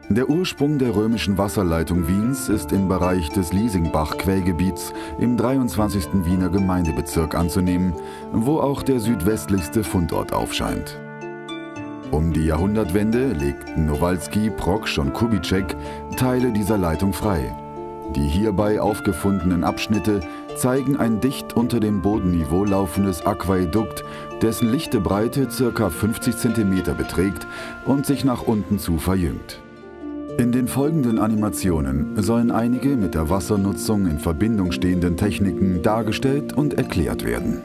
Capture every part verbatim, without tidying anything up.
Der Ursprung der römischen Wasserleitung Wiens ist im Bereich des Liesingbach-Quellgebiets im dreiundzwanzigsten Wiener Gemeindebezirk anzunehmen, wo auch der südwestlichste Fundort aufscheint. Um die Jahrhundertwende legten Nowalski, Proksch und Kubitschek Teile dieser Leitung frei. Die hierbei aufgefundenen Abschnitte zeigen ein dicht unter dem Bodenniveau laufendes Aquädukt, dessen lichte Breite ca. fünfzig Zentimeter beträgt und sich nach unten zu verjüngt. In den folgenden Animationen sollen einige mit der Wassernutzung in Verbindung stehenden Techniken dargestellt und erklärt werden.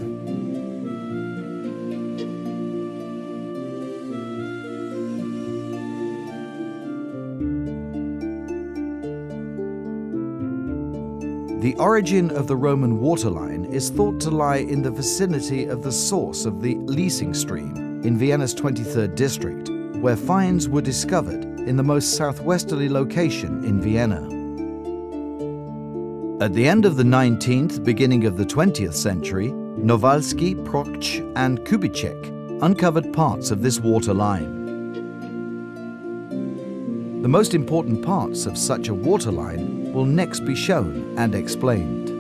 The origin of the Roman waterline is thought to lie in the vicinity of the source of the Liesing stream in Vienna's twenty-third district, where finds were discovered in the most southwesterly location in Vienna. At the end of the nineteenth, beginning of the twentieth century, Nowalski, Proksch and Kubitschek uncovered parts of this water line. The most important parts of such a water line will next be shown and explained.